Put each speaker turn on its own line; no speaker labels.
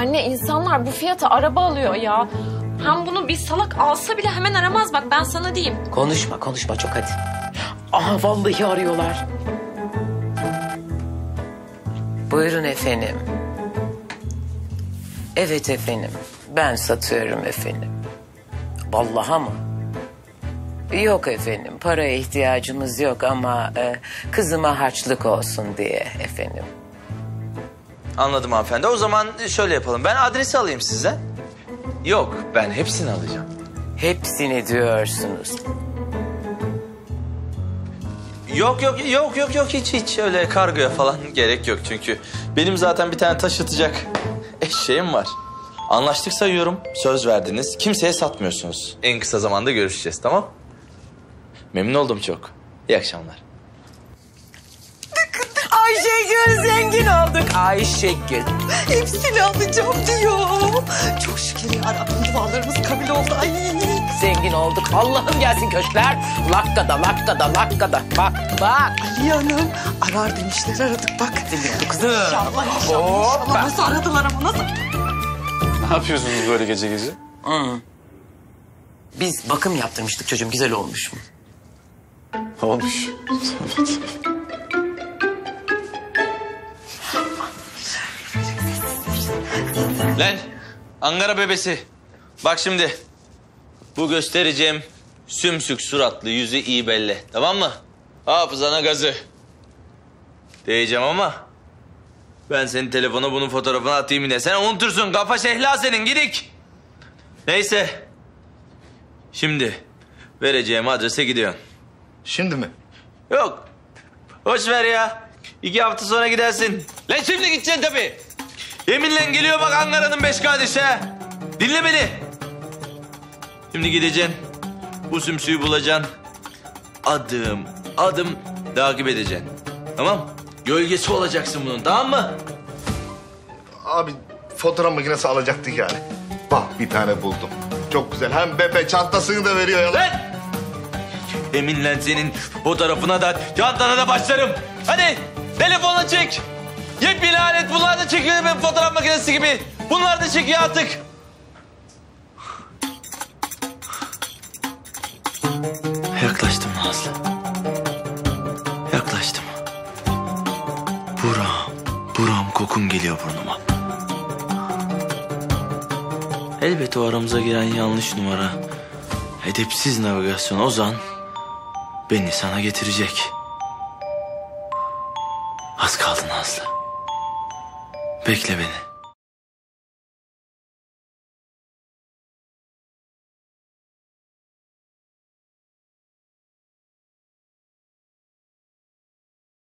Anne insanlar bu fiyata araba alıyor ya. Hem bunu bir salak alsa bile hemen aramaz, bak ben sana diyeyim.
Konuşma çok hadi. Aha vallahi arıyorlar. Buyurun efendim. Evet efendim. Ben satıyorum efendim. Vallahi mı? Yok efendim. Paraya ihtiyacımız yok ama kızıma harçlık olsun diye efendim.
Anladım hanımefendi. O zaman şöyle yapalım. Ben adresi alayım sizden. Yok, ben hepsini alacağım.
Hepsini diyorsunuz.
Yok hiç öyle kargoya falan gerek yok çünkü benim zaten bir tane taşıtacak eşeğim var. Anlaştık sayıyorum, söz verdiniz, kimseye satmıyorsunuz. En kısa zamanda görüşeceğiz, tamam? Memnun oldum çok. İyi akşamlar.
Ayşegül zengin olduk Ayşegül.
Hepsini alacağım diyor. Çok şükür yarabbim, dualarımız kabul oldu. Ay.
Zengin olduk. Allah'ım gelsin köşkler. Lakkada. Bak.
Ali Hanım arar demişler, aradık bak.
Zengin olduk kızım.
İnşallah. Nasıl aradılar ama nasıl?
Ne yapıyorsunuz böyle gece gece?
Biz bakım yaptırmıştık çocuğum. Güzel olmuş mu?
Olmuş.
Lan Ankara bebesi. Bak şimdi. Bu göstereceğim sümsük suratlı yüzü iyi belli. Tamam mı? Hafızana gazı. Diyeceğim ama ben senin telefona bunun fotoğrafını atayım yine. Sen unutursun. Kafa şehla senin. Gidik. Neyse. Şimdi vereceğim adrese gidiyorsun.
Şimdi mi?
Yok. Boş ver ya. 2 hafta sonra gidersin. Lan şimdi gideceksin tabii. Yeminle geliyor bak Ankara'nın 5 kardeşi ha. Dinle beni. Şimdi gideceksin. Bu sümsüğü bulacaksın. Adım takip edeceksin. Tamam? Gölgesi olacaksın bunun, tamam mı?
Abi fotoğraf makinesi alacaktık yani. Bak bir tane buldum. Çok güzel. Hem bebe çantasını da veriyor ya.
Lan! Eminle senin fotoğrafına da çantana da başlarım. Hadi telefonla çek. Yepyeni alet bunlar da çekiyor benim fotoğraf makinesi gibi. Bunlar da çekiyor artık. Yaklaştım Nazlı. Yaklaştım. Buram kokun geliyor burnuma. Elbette o aramıza giren yanlış numara, edepsiz navigasyon Ozan beni sana getirecek. Az kaldı Nazlı. Bekle beni.